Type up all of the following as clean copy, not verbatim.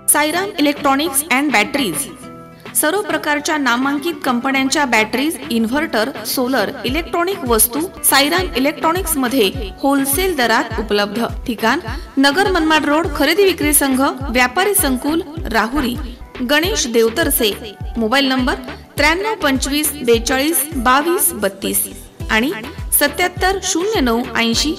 Sairam electronics and batteries सर्व प्रकारच्या नामांकित कंपन्यांच्या बॅटरीज, इन्व्हर्टर, सोलर, इलेक्ट्रॉनिक वस्तू साईराम इलेक्ट्रॉनिक्स मध्ये होलसेल दरात उपलब्ध। ठिकाण नगर मनमाड रोड, खरेदी विक्री संघ, व्यापारी संकुल, राहुरी। गणेश देवतरसे। मोबाईल नंबर 93 25 42 22 32 आणि 77 09 80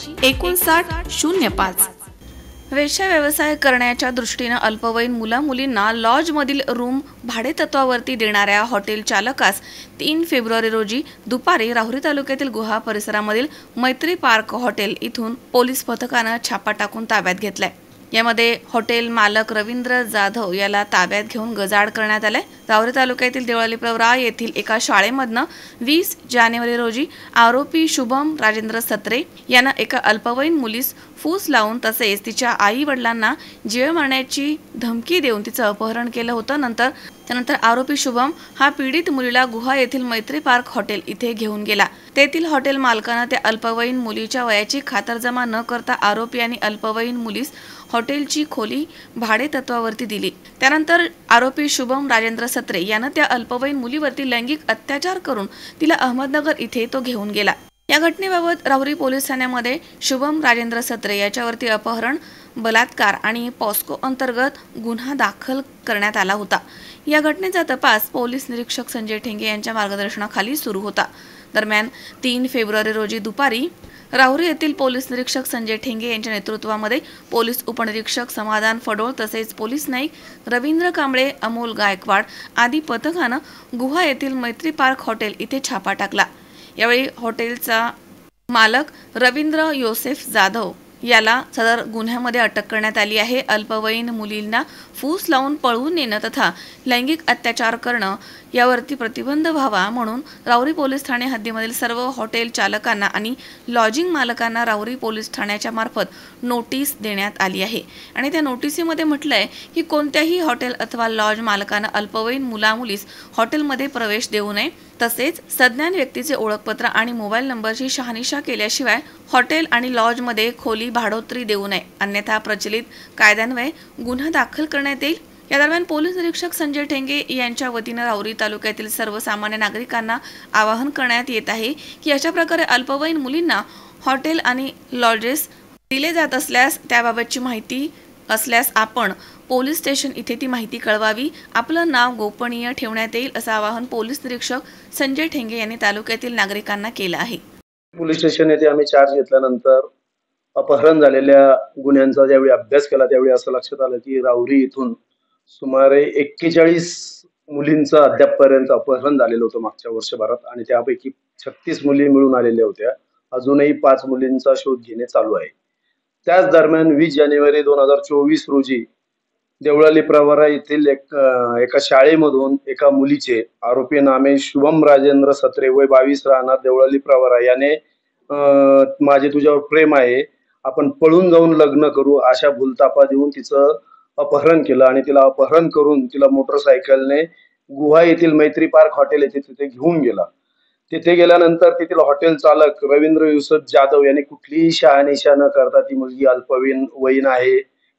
59 05। वेश्या व्यवसाय करण्याच्या दृष्टीने अल्पवयीन मुला-मुलींना लॉज मधील रूम भाडे तत्वावरती देणाऱ्या हॉटेल चालकास 3 फेब्रुवारी रोजी दुपारी राहुरी तालुक्यातील गुहा परिसरामधील मैत्री पार्क हॉटेल इथून पोलीस पथकाने छापा टाकून ताब्यात घेतलाय। यामध्ये हॉटेल मालक रवींद्र जाधव याला ताब्यात घेऊन गजाआड करण्यात आले। राहुरी तालुक्यातील देवळाली प्रवरा येथील एका शाळेमधनं 20 जानेवारी रोजी आरोपी शुभम राजेंद्र सत्रे यांना एका अल्पवयीन मुलीस फूस लावून तसेच तिच्या आई वडिलांना जीवे मारण्याची धमकी देऊन तिचं अपहरण केलं होतं। त्यानंतर आरोपी शुभम हा पीडित मुलीला गुहा येथील मैत्री पार्क हॉटेल इथे घेऊन गेला। तेथील हॉटेल मालकाने त्या अल्पवयीन मुलीच्या वयाची खातरजमा न करता आरोपी आणि अल्पवयीन मुलीस हॉटेलची खोली भाडे तत्वावरती दिली। त्यानंतर आरोपी शुभम राजेंद्र सत्रे यानं त्या अल्पवयीन मुलीवरती लैंगिक अत्याचार करून तिला अहमदनगर इथे तो घेऊन गेला। या घटनेबाबत राहुरी पोलीस ठाण्यामध्ये शुभम राजेंद्र सत्रे याच्यावरती अपहरण, बलात्कार आणि पॉस्को अंतर्गत गुन्हा दाखल करण्यात आला होता। या घटनेचा तपास पोलीस निरीक्षक संजय ठेंगे यांच्या मार्गदर्शनाखाली सुरू होता। दरम्यान 3 फेब्रुवारी रोजी दुपारी राहुरी येथील पोलीस निरीक्षक संजय ठेंगे यांच्या नेतृत्वामध्ये पोलीस उपनिरीक्षक समाधान फडोळ तसेच पोलीस नाईक रवींद्र कांबळे, अमोल गायकवाड आदी पथकानं गुहा येथील मैत्री पार्क हॉटेल इथे छापा टाकला। यावेळी हॉटेलचा मालक रवींद्र योसेफ जाधव याला सदर गुन्ह्यामध्ये अटक करण्यात आली आहे। अल्पवयीन मुलींना फूस लावून पळवून नेणं तथा लैंगिक अत्याचार करणं यावरती प्रतिबंध व्हावा म्हणून राहुरी पोलीस ठाणे हद्दीमधील सर्व हॉटेल चालकांना आणि लॉजिंग मालकांना राहुरी पोलीस ठाण्याच्या मार्फत नोटीस देण्यात आली आहे। आणि त्या नोटिसीमध्ये म्हटलंय की कोणत्याही हॉटेल अथवा लॉज मालकांना अल्पवयीन मुला-मुलीस हॉटेलमध्ये प्रवेश देऊ नये तसेच सज्ञान व्यक्तीचे ओळखपत्र आणि मोबाईल नंबरची शहानिशा केल्याशिवाय हॉटेल आणि लॉजमध्ये खोली भाडोत्री देऊ नये, अन्यथा प्रचलित कायद्यान्वये गुन्हा दाखल करण्यात येईल। या दरम्यान पोलीस निरीक्षक संजय ठेंगे यांच्या वतीने राहुरी तालुक्यातील सर्वसामान्य नागरिकांना आवाहन करण्यात येत आहे की अशा प्रकारे अल्पवयीन मुलींना हॉटेल आणि लॉजेस दिले जात असल्यास त्याबाबतची माहिती असल्यास आपण पोलीस स्टेशन इथे ती माहिती कळवावी, आपलं नाव गोपनीय ठेवण्यात येईल असं आवाहन पोलीस निरीक्षक संजय ठेंगे यांनी तालुक्यातील नागरिकांना केलं आहे। पोलीस स्टेशन येथे आम्ही चार्ज घेतल्यानंतर अपहरण झालेल्या गुन्ह्यांचा ज्यावेळी अभ्यास केला त्यावेळी असं लक्षात आलं की राहुरी इथून सुमारे 41 मुलींचं अद्यापपर्यंत अपहरण झालेलं होतं मागच्या वर्षभरात आणि त्यापैकी 36 मुली मिळून आलेल्या होत्या। अजूनही 5 मुलींचा शोध घेणे चालू आहे। त्याच दरम्यान 20 जानेवारी 2024 रोजी देवळाली प्रवरा येथील एका शाळेमधून एका मुलीचे आरोपी नामे शुभम राजेंद्र सत्रे वय 22 राहणार देवळाली प्रवरा याने माझे तुझ्यावर प्रेम आहे, आपण पळून जाऊन लग्न करू अशा भूलतापा देऊन तिचं अपहरण केलं आणि तिला अपहरण करून तिला मोटरसायकलने गुहा येथील मैत्री पार्क हॉटेल येथे तिथे घेऊन गेला। तिथे गेल्यानंतर तेथील हॉटेल चालक रवींद्र युसुफ जाधव यांनी कुठलीही शहानिशा न करता ती मुलगी अल्पवयीन आहे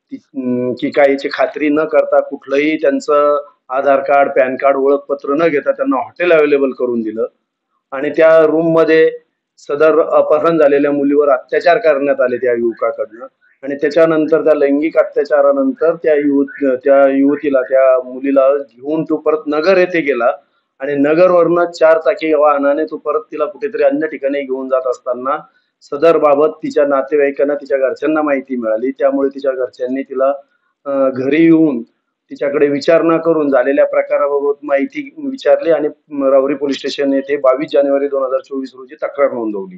की काय याची खात्री न करता कुठलंही त्यांचं आधार कार्ड, पॅन कार्ड, ओळखपत्र न घेता त्यांना हॉटेल अवेलेबल करून दिलं आणि त्या रूम मध्ये सदर अपहरण झालेल्या मुलीवर अत्याचार करण्यात आले त्या युवकाकडनं आणि त्याच्यानंतर त्या लैंगिक अत्याचारानंतर त्या युवतीला त्या मुलीला घेऊन तो परत नगर येथे गेला आणि नगरवरनं 4 चाकी वाहनाने तो परत तिला कुठेतरी अन्य ठिकाणी घेऊन जात असताना सदर बाबत तिच्या नातेवाईकांना, तिच्या घरच्यांना माहिती मिळाली। त्यामुळे तिच्या घरच्यांनी तिला घरी येऊन तिच्याकडे विचारणा करून झालेल्या प्रकाराबाबत माहिती विचारली आणि राहुरी पोलीस स्टेशन येथे 22 जानेवारी 2024 रोजी तक्रार नोंदवली।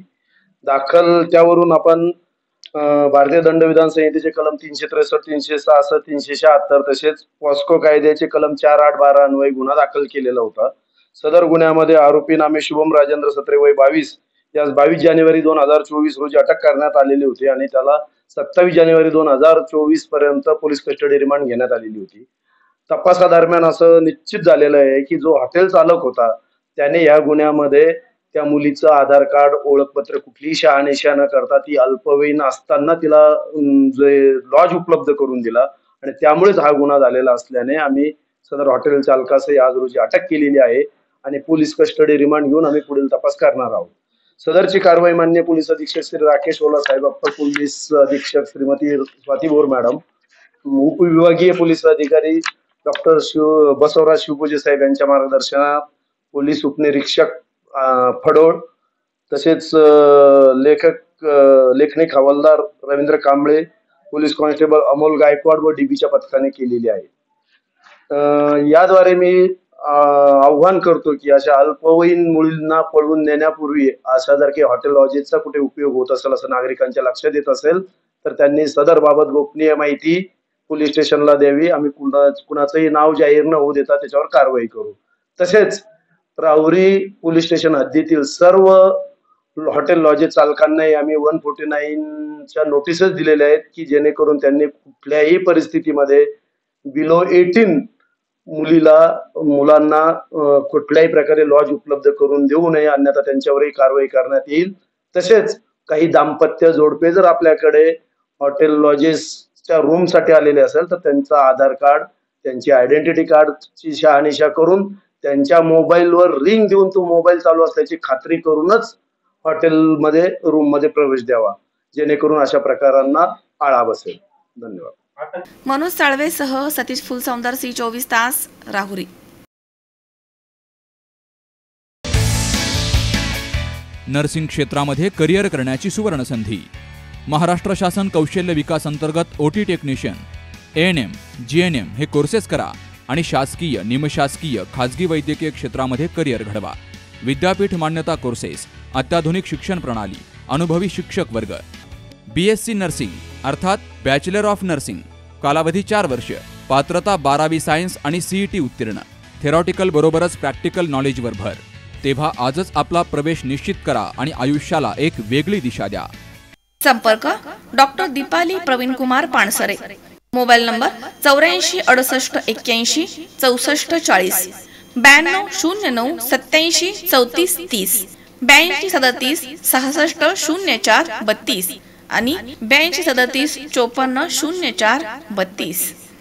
त्यावरून आपण भारतीय दंडविधान संहितेचे कलम 363, 366, 376 तसेच पॉस्को कायद्याचे कलम 4(8)(12) अन्वये गुन्हा दाखल केलेला होता। सदर गुन्ह्यामध्ये आरोपी नामे शुभम राजेंद्र सत्रे वय 22 यास 22 जानेवारी 2024 रोजी अटक करण्यात आलेली होती आणि त्याला 27 जानेवारी 2024 पर्यंत पोलीस कस्टडी रिमांड घेण्यात आलेली होती। तपासादरम्यान असं निश्चित झालेलं आहे की जो हॉटेल चालक होता त्याने या गुन्ह्यामध्ये त्या मुलीचं आधार कार्ड, ओळखपत्र कुठलीही शहानिशा न करता ती अल्पवयीन असताना तिला जे लॉज उपलब्ध करून दिला आणि त्यामुळेच हा गुन्हा झालेला असल्याने आम्ही सदर हॉटेल चालकासही आज रोजी अटक केलेली आहे आणि पोलीस कस्टडी रिमांड घेऊन आम्ही पुढील तपास करणार आहोत. सदरची कारवाई माननीय पोलीस अधीक्षक श्री राकेश ओला साहेब, अप्पर पोलीस अधीक्षक श्रीमती स्वाती बोर मॅडम, उपविभागीय पोलीस अधिकारी डॉक्टर बसवराज शिवपूजे साहेब यांच्या मार्गदर्शनात पोलीस उपनिरीक्षक फडोळ, तसेच लेखनिक हवालदार रवींद्र कांबळे, पोलीस कॉन्स्टेबल अमोल गायकवाड व डीबीच्या पथकाने केलेली आहे. याद्वारे मी आव्हान करतो की अशा अल्पवयीन मुलींना पळवून नेण्यापूर्वी अशा जर काही हॉटेल लॉजेसचा कुठे उपयोग होत असेल असं नागरिकांच्या लक्षात येत असेल तर त्यांनी सदर बाबत गोपनीय माहिती पोलीस स्टेशनला द्यावी. आम्ही कुणाचंही नाव जाहीर न होऊ देता त्याच्यावर कारवाई करू. तसेच राहुरी पोलीस स्टेशन हद्दीतील सर्व हॉटेल लॉजेस चालकांनाही आम्ही 149च्या नोटिसेस दिलेल्या आहेत की जेणेकरून त्यांनी कुठल्याही परिस्थितीमध्ये बिलो 18 मुलांना कुठल्याही प्रकारे लॉज उपलब्ध करून देऊ नये, अन्यथा त्यांच्यावरही कारवाई करण्यात येईल. तसेच काही दाम्पत्य जोडपे जर आपल्याकडे हॉटेल लॉजेसच्या रूम साठी आलेले असेल तर त्यांचा आधार कार्ड, त्यांची आयडेंटिटी कार्डची शहानिशा करून त्यांच्या मोबाईलवर रिंग देऊन तो मोबाईल चालू असल्याची खात्री करूनच हॉटेलमध्ये रूम मध्ये प्रवेश द्यावा, जेणेकरून अशा प्रकारांना आळा बसेल. धन्यवाद. मनोज साळवेसह सतीश फुलसौंदर, C24 तास, राहुरी. नर्सिंग क्षेत्रामध्ये करिअर करण्याची सुवर्ण संधी. महाराष्ट्र शासन कौशल्य विकास अंतर्गत OT टेक्निशियन, ANM, GNM हे कोर्सेस करा आणि शासकीय, निमशासकीय, खाजगी वैद्यकीय क्षेत्रामध्ये करिअर घडवा. विद्यापीठ मान्यता कोर्सेस, अत्याधुनिक शिक्षण प्रणाली, अनुभवी शिक्षक वर्ग. BSc नर्सिंग अर्थात बॅचलर ऑफ नर्सिंग, कालावधी 4 वर्ष, पात्रता 12वी सायन्स आणि CET उत्तीर्ण. थेरॉटिकल बरोबरच प्रॅक्टिकल नॉलेजवर भर. तेव्हा आजच आपला प्रवेश निश्चित करा आणि आयुष्याला एक वेगळी दिशा द्या. संपर्क doctor Deepali Pravin Kumar Pansare. Mobile number 84 68 81 64 40, 92 09 87 34 30, 82 37 66 04 32 आणि 82 37 54 04 32.